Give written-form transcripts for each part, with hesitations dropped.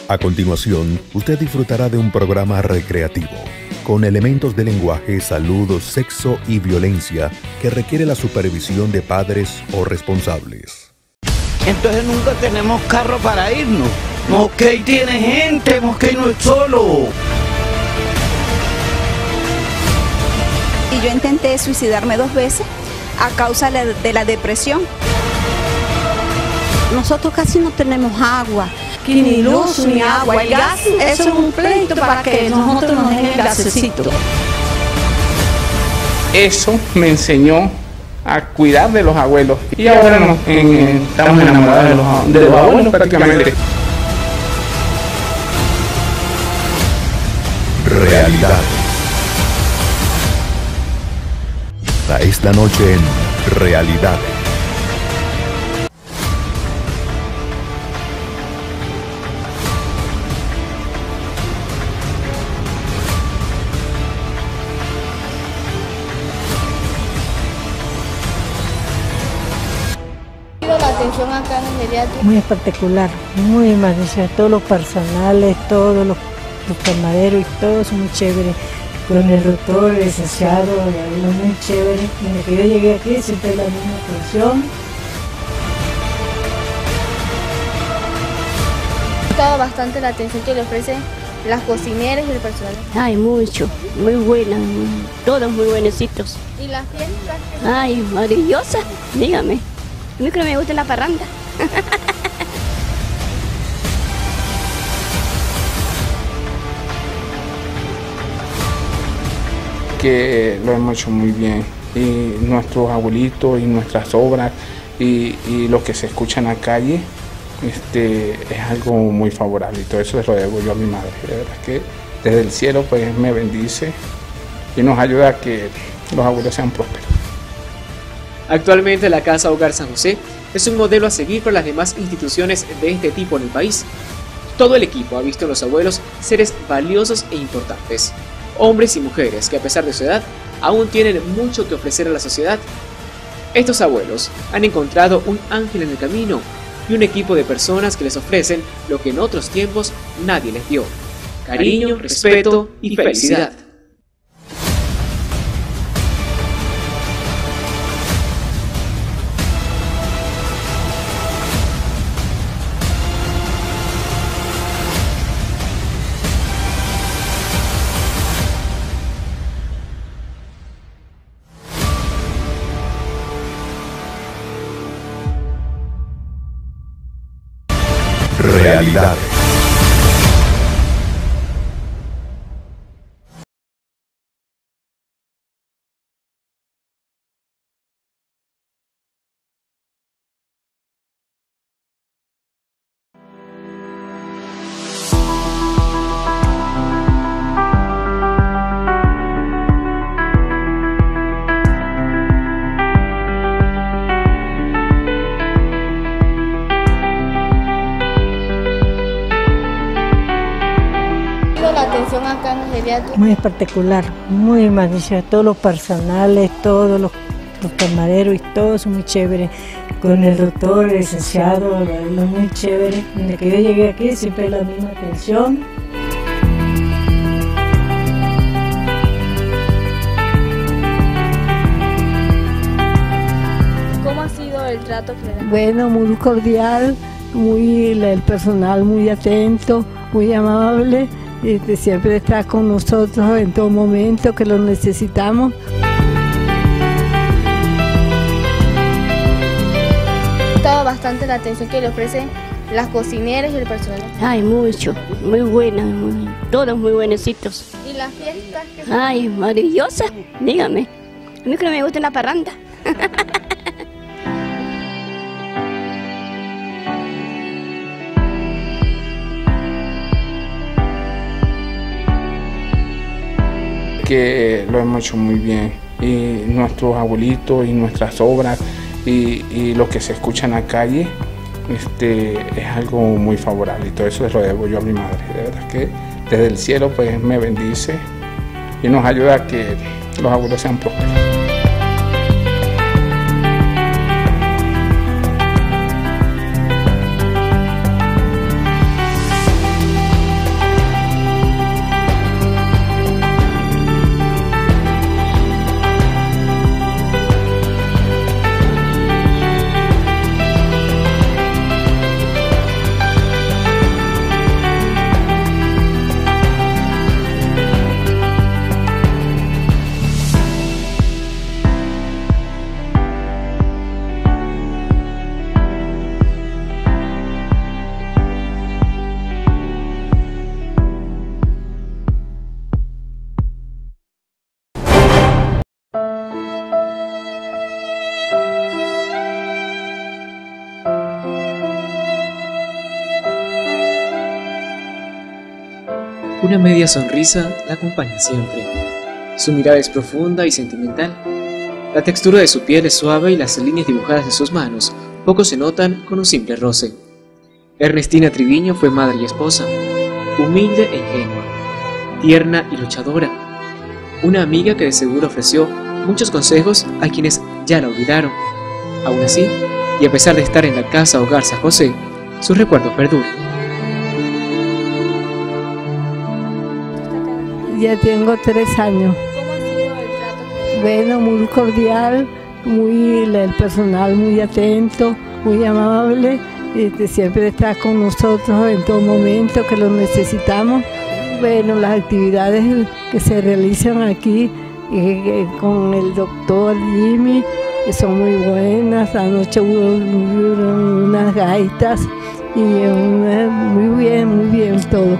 A continuación, usted disfrutará de un programa recreativo, con elementos de lenguaje, salud, sexo y violencia que requiere la supervisión de padres o responsables. Entonces nunca tenemos carro para irnos. Mosquey tiene gente, Mosquey no es solo. Y yo intenté suicidarme 2 veces a causa de la depresión. Nosotros casi no tenemos agua, ni luz ni agua. El gas, eso es un pleito para que nosotros nos den el gasecito. Eso me enseñó a cuidar de los abuelos. Y ahora estamos enamorados de los abuelos prácticamente. Realidad. Esta noche en Realidad. La atención acá en el geriátrico. Muy particular, muy magnífico, todos los personales, todos los camareros y todo es muy chévere. Con el doctor, el licenciado, muy chévere. Desde que yo llegué aquí siempre la misma atención. Me ha gustado bastante la atención que le ofrecen las cocineras y el personal. Ay, mucho, muy buena, todos muy buenecitos. ¿Y las fiestas? Ay, maravillosa, dígame. A mí creo que me gusta la parranda. Que lo hemos hecho muy bien. Y nuestros abuelitos y nuestras obras y lo que se escucha en la calle es algo muy favorable. Y todo eso se lo debo yo a mi madre. De verdad que desde el cielo pues me bendice y nos ayuda a que los abuelos sean prósperos. Actualmente la Casa Hogar San José es un modelo a seguir para las demás instituciones de este tipo en el país. Todo el equipo ha visto en los abuelos seres valiosos e importantes, hombres y mujeres que a pesar de su edad aún tienen mucho que ofrecer a la sociedad. Estos abuelos han encontrado un ángel en el camino y un equipo de personas que les ofrecen lo que en otros tiempos nadie les dio: cariño, respeto y felicidad. Realidad. Acá en el geriátrico. Muy particular, muy magnífico, todos los personales, todos los camareros y todo es muy chévere. Con el doctor, el licenciado, muy chévere. Desde que yo llegué aquí siempre la misma atención. ¿Cómo ha sido el trato que le dan? Bueno, muy cordial, el personal muy atento, muy amable. Siempre está con nosotros en todo momento que lo necesitamos. Me ha gustado bastante la atención que le ofrecen las cocineras y el personal. Ay, mucho, muy buena, todos muy buenecitos. ¿Y las fiestas? Ay, maravillosa, dígame. A mí creo que me gusta la parranda. Que lo hemos hecho muy bien. Y nuestros abuelitos y nuestras obras y lo que se escucha en la calle es algo muy favorable. Y todo eso se lo debo yo a mi madre. De verdad que desde el cielo pues me bendice y nos ayuda a que los abuelos sean prósperos. Una media sonrisa la acompaña siempre. Su mirada es profunda y sentimental. La textura de su piel es suave y las líneas dibujadas de sus manos poco se notan con un simple roce. Ernestina Triviño fue madre y esposa, humilde e ingenua, tierna y luchadora. Una amiga que de seguro ofreció muchos consejos a quienes ya la olvidaron. Aún así, y a pesar de estar en la casa Hogar San José, sus recuerdos perduran. Ya tengo 3 años. ¿Cómo ha sido el trato? Bueno, muy cordial, el personal muy atento, muy amable. Siempre está con nosotros en todo momento que lo necesitamos. Bueno, las actividades que se realizan aquí con el doctor Jimmy son muy buenas. Anoche hubo unas gaitas y muy bien todo.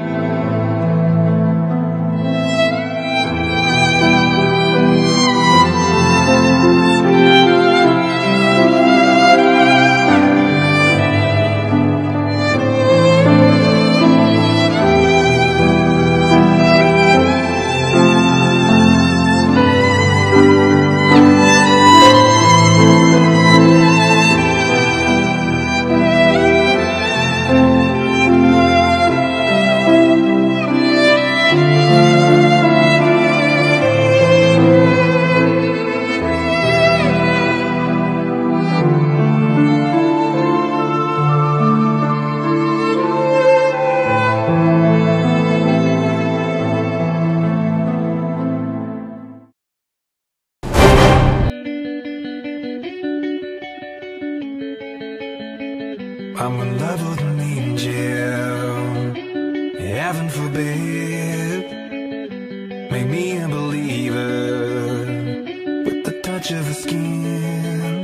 I'm in love with an angel, heaven forbid. Make me a believer with the touch of her skin.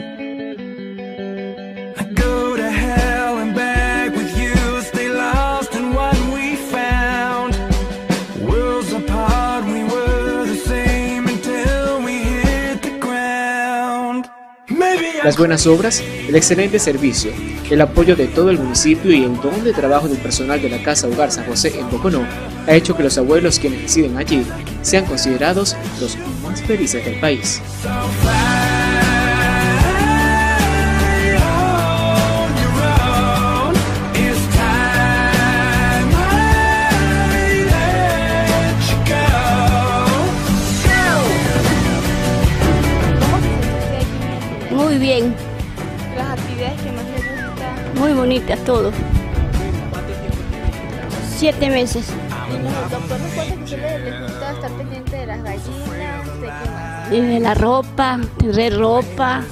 I go to hell and back with you, stay lost in what we found. Worlds apart, we were the same until we hit the ground. Las buenas obras, el excelente servicio, el apoyo de todo el municipio y el don de trabajo del personal de la Casa Hogar San José en Boconó ha hecho que los abuelos quienes residen allí sean considerados los más felices del país. Muy bien, Las actividades que más le gustan. muy bonitas todo. 7 meses. Y los doctores cuentan que usted les gusta estar pendiente de las gallinas, de qué más. De la ropa, tener ropa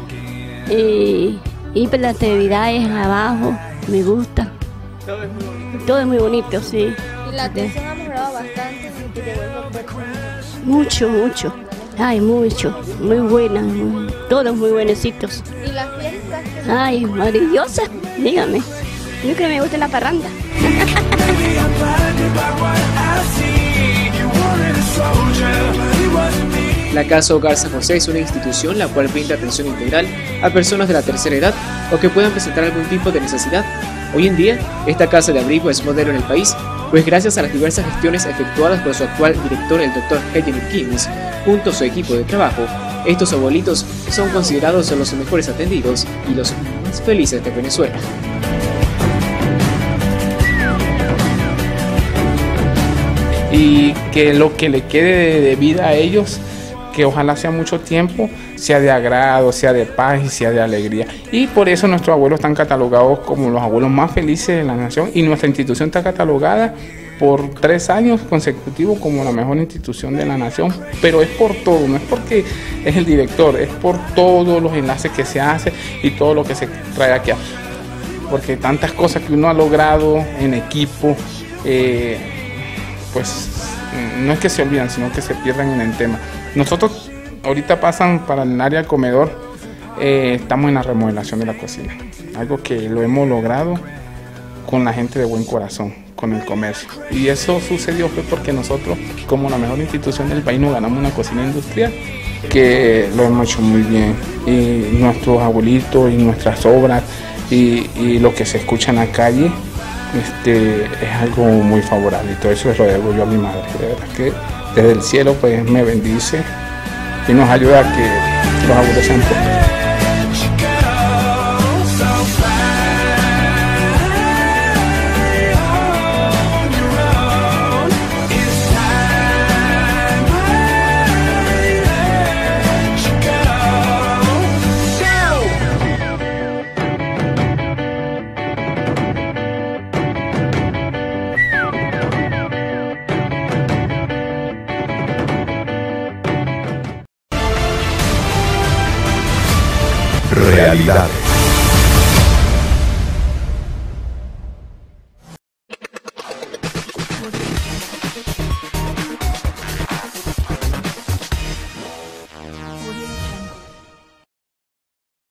y pues las actividades abajo, me gusta. Todo es muy bonito. Todo es muy bonito, sí. Y la atención ha mejorado bastante desde que llegó el doctor. Mucho, mucho. Ay, mucho. Muy buenas, todos muy buenecitos. Y las fiestas que Ay, maravillosa, dígame. Yo creo que me gusta la parranda. La Casa Hogar San José es una institución la cual brinda atención integral a personas de la tercera edad o que puedan presentar algún tipo de necesidad. Hoy en día, esta casa de abrigo es modelo en el país, pues gracias a las diversas gestiones efectuadas por su actual director, el Dr. Hedjimir Kimis, junto a su equipo de trabajo, estos abuelitos son considerados los mejores atendidos y los más felices de Venezuela. Y que lo que le quede de vida a ellos, que ojalá sea mucho tiempo, sea de agrado, sea de paz y sea de alegría. Y por eso nuestros abuelos están catalogados como los abuelos más felices de la nación y nuestra institución está catalogada por 3 años consecutivos como la mejor institución de la nación. Pero es por todo, no es porque es el director, es por todos los enlaces que se hace y todo lo que se trae aquí. Porque tantas cosas que uno ha logrado en equipo, pues no es que se olvidan, sino que se pierden en el tema. Nosotros ahorita pasan para el área del comedor, estamos en la remodelación de la cocina, algo que lo hemos logrado con la gente de buen corazón, con el comercio. Y eso sucedió fue porque nosotros, como la mejor institución del país, nos ganamos una cocina industrial, que lo hemos hecho muy bien. Y nuestros abuelitos y nuestras obras y lo que se escucha en la calle es algo muy favorable, y todo eso se lo debo yo a mi madre. De verdad que desde el cielo pues me bendice y nos ayuda a que los abuelos sean prósperos. Realidades.